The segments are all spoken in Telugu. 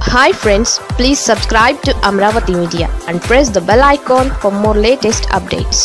Hi friends, please subscribe to Amravati Media and press the bell icon for more latest updates.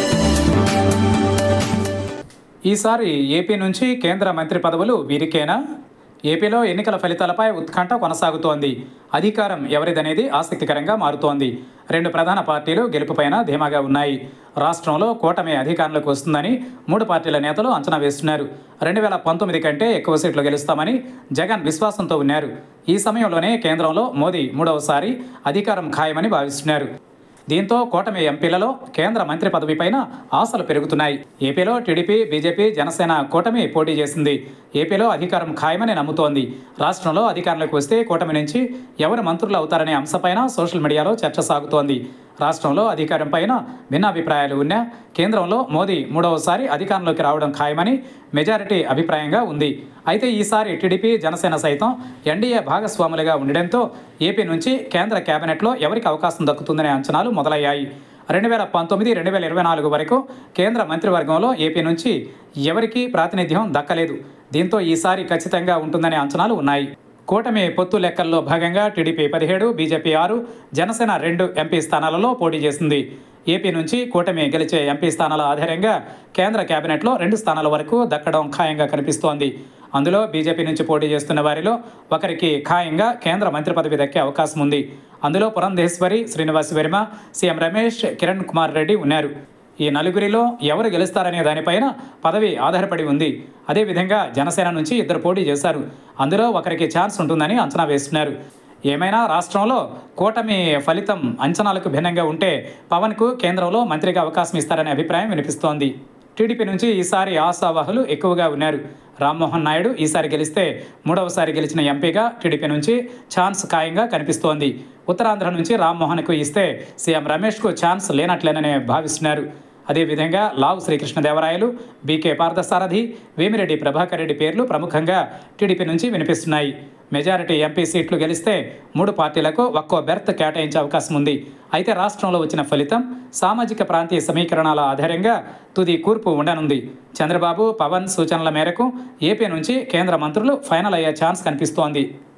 ఈసారి ఏపీ నుంచి కేంద్ర మంత్రి పదవులు వీరికేనా? ఏపీలో ఎన్నికల ఫలితాలపై ఉత్కంఠ కొనసాగుతోంది. అధికారం ఎవరిదనేది ఆసక్తికరంగా మారుతోంది. రెండు ప్రధాన పార్టీలు గెలుపుపైన ధీమాగా ఉన్నాయి. రాష్ట్రంలో కూటమి అధికారంలోకి వస్తుందని మూడు పార్టీల నేతలు అంచనా వేస్తున్నారు. 2019 కంటే ఎక్కువ సీట్లు గెలుస్తామని జగన్ విశ్వాసంతో ఉన్నారు. ఈ సమయంలోనే కేంద్రంలో మోదీ మూడవసారి అధికారం ఖాయమని భావిస్తున్నారు. దీంతో కూటమి ఎంపీలలో కేంద్ర మంత్రి పదవిపైన ఆశలు పెరుగుతున్నాయి. ఏపీలో టీడీపీ, బీజేపీ, జనసేన కూటమి పోటీ చేసింది. ఏపీలో అధికారం ఖాయమని నమ్ముతోంది. రాష్ట్రంలో అధికారంలోకి వస్తే కూటమి నుంచి ఎవరు మంత్రులు అవుతారనే అంశంపైన సోషల్ మీడియాలో చర్చ సాగుతోంది. రాష్ట్రంలో అధికారం పైన భిన్నాభిప్రాయాలు ఉన్నా కేంద్రంలో మోదీ మూడవసారి అధికారంలోకి రావడం ఖాయమని మెజారిటీ అభిప్రాయంగా ఉంది. అయితే ఈసారి టీడీపీ, జనసేన సైతం ఎన్డీఏ భాగస్వాములుగా ఉండడంతో ఏపీ నుంచి కేంద్ర కేబినెట్లో ఎవరికి అవకాశం దక్కుతుందనే అంచనాలు మొదలయ్యాయి. 2019-2024 వరకు కేంద్ర మంత్రివర్గంలో ఏపీ నుంచి ఎవరికీ ప్రాతినిధ్యం దక్కలేదు. దీంతో ఈసారి ఖచ్చితంగా ఉంటుందనే అంచనాలు ఉన్నాయి. కూటమి పొత్తు లెక్కల్లో భాగంగా టీడీపీ 17, బీజేపీ 6, జనసేన 2 ఎంపీ స్థానాలలో పోటీ చేసింది. ఏపీ నుంచి కూటమి గెలిచే ఎంపీ స్థానాల ఆధారంగా కేంద్ర కేబినెట్లో 2 స్థానాల వరకు దక్కడం ఖాయంగా కనిపిస్తోంది. అందులో బీజేపీ నుంచి పోటీ చేస్తున్న వారిలో ఒకరికి ఖాయంగా కేంద్ర మంత్రి పదవి దక్కే అవకాశం ఉంది. అందులో పురంధేశ్వరి, శ్రీనివాస్ వర్మ, సీఎం రమేష్, కిరణ్ కుమార్ రెడ్డి ఉన్నారు. ఈ నలుగురిలో ఎవరు గెలుస్తారనే దానిపైన పదవి ఆధారపడి ఉంది. అదేవిధంగా జనసేన నుంచి 2 పోటీ చేశారు. అందులో ఒకరికి ఛాన్స్ ఉంటుందని అంచనా వేస్తున్నారు. ఏమైనా రాష్ట్రంలో కూటమి ఫలితం అంచనాలకు భిన్నంగా ఉంటే పవన్కు కేంద్రంలో మంత్రిగా అవకాశం ఇస్తారనే అభిప్రాయం వినిపిస్తోంది. టీడీపీ నుంచి ఈసారి ఆశావాహులు ఎక్కువగా ఉన్నారు. రామ్మోహన్ నాయుడు ఈసారి గెలిస్తే మూడవసారి గెలిచిన ఎంపీగా టీడీపీ నుంచి ఛాన్స్ ఖాయంగా కనిపిస్తోంది. ఉత్తరాంధ్ర నుంచి రామ్మోహన్కు ఇస్తే సీఎం రమేష్కు ఛాన్స్ లేనట్లేననే భావిస్తున్నారు. అదేవిధంగా లావు శ్రీకృష్ణదేవరాయలు, బీకే పార్థసారథి, వేమిరెడ్డి ప్రభాకర్ రెడ్డి పేర్లు ప్రముఖంగా టీడీపీ నుంచి వినిపిస్తున్నాయి. మెజారిటీ ఎంపీ సీట్లు గెలిస్తే 3 పార్టీలకు ఒక్కో బెర్త్ కేటాయించే అవకాశం ఉంది. అయితే రాష్ట్రంలో వచ్చిన ఫలితం సామాజిక ప్రాంతీయ సమీకరణాల ఆధారంగా తుది కూర్పు ఉండనుంది. చంద్రబాబు, పవన్ సూచనల మేరకు ఏపీ నుంచి కేంద్ర మంత్రులు ఫైనల్ అయ్యే ఛాన్స్ కనిపిస్తోంది.